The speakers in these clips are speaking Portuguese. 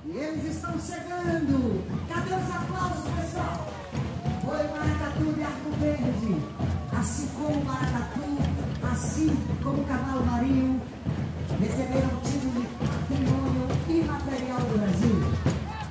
E eles estão chegando. Cadê os aplausos, pessoal? Boi Maracatu de Arcoverde. Assim como o maracatu, assim como o cavalo marinho, receberam o título de patrimônio imaterial do Brasil.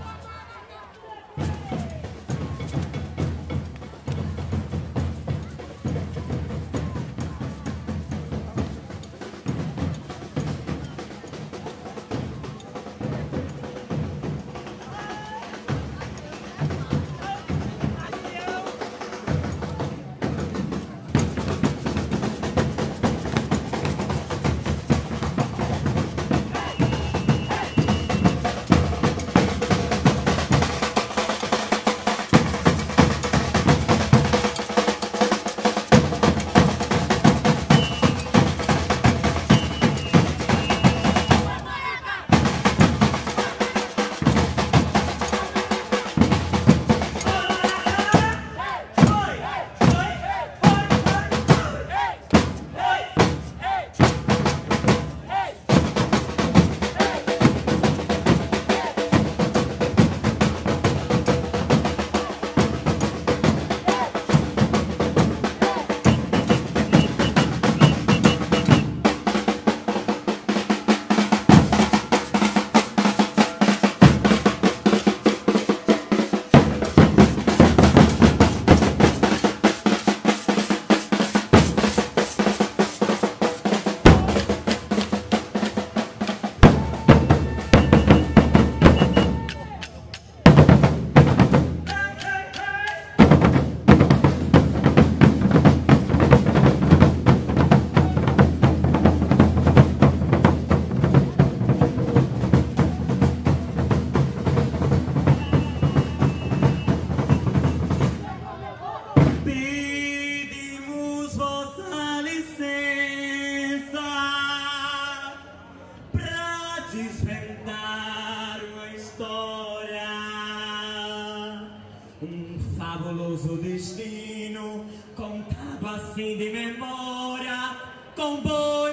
Destino contado assim de memória, com Boi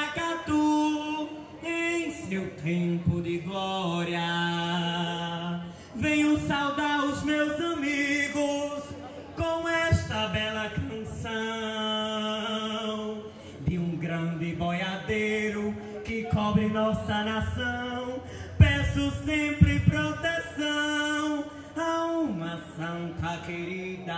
Maracatu em seu tempo de glória. Venho saudar os meus amigos com esta bela canção de um grande boiadeiro que cobre nossa nação. Peço sempre proteção a uma santa querida,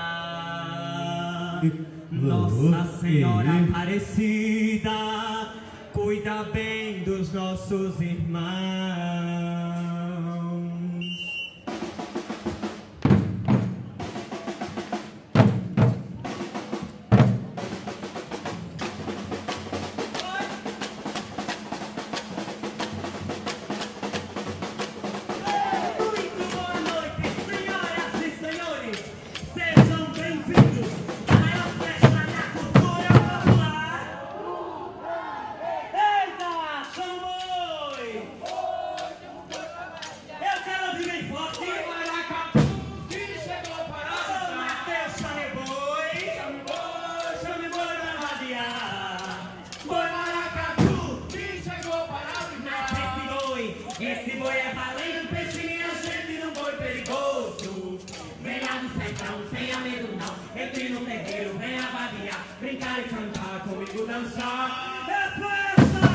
Nossa Senhora Aparecida, cuida bem dos nossos irmãos. Esse boi é valente, pense minha gente num boi perigoso. Vem lá do sertão, tenha medo não. Entre no terreiro, vem avaliar, brincar e cantar, comigo dançar. É festa!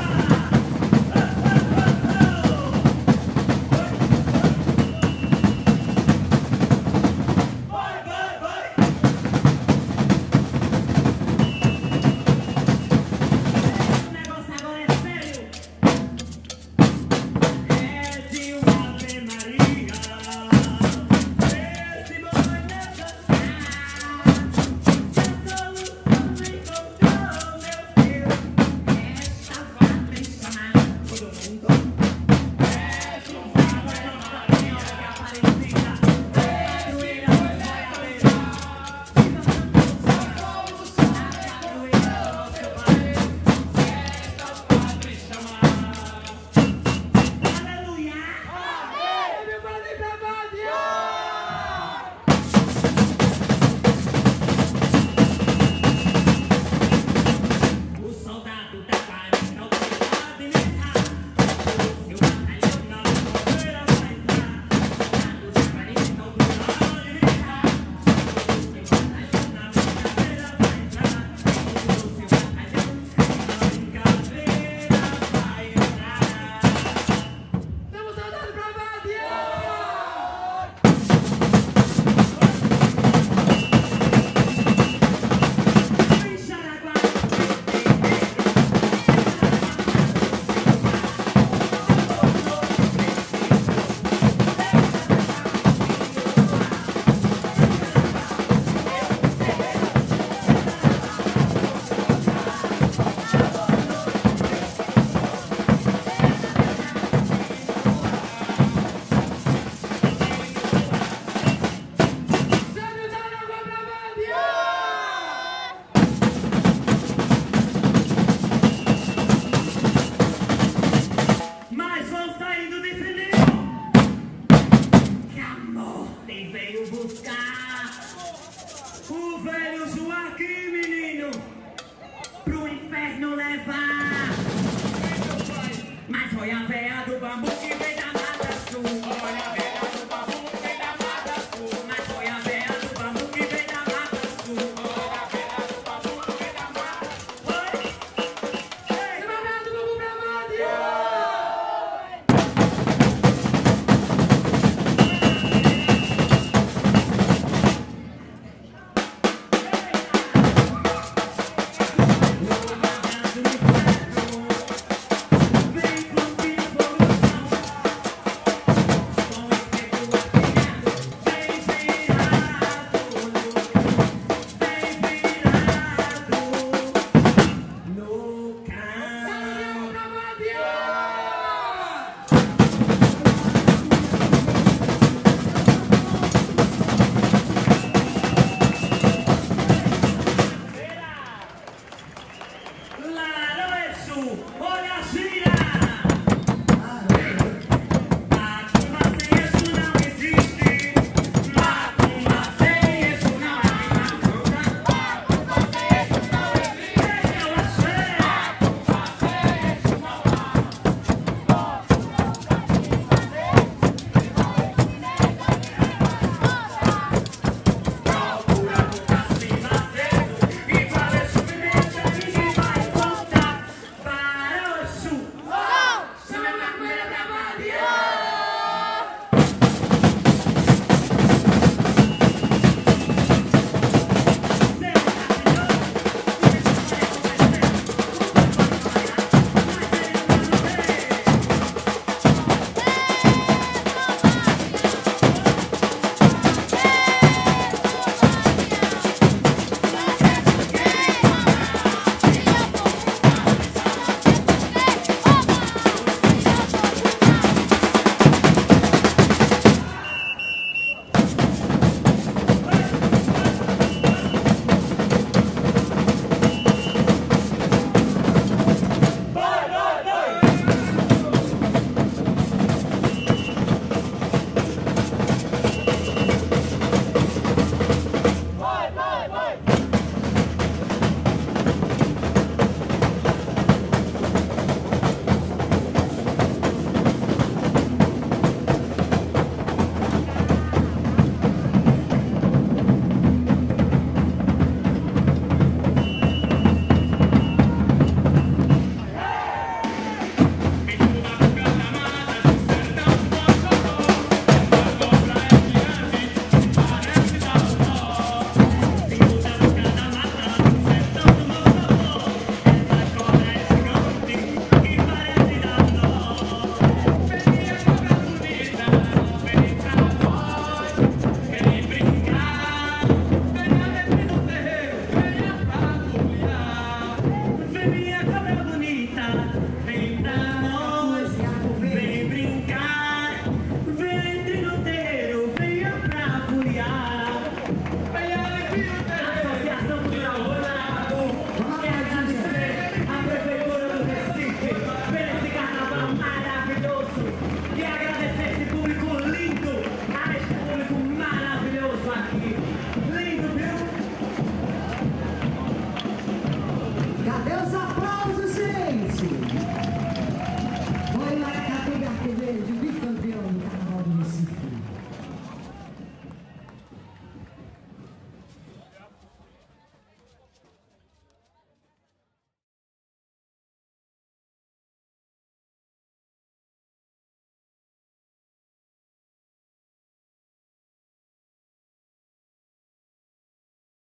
quer não levar. Mas foi a véia do bambu que veio da mata sul.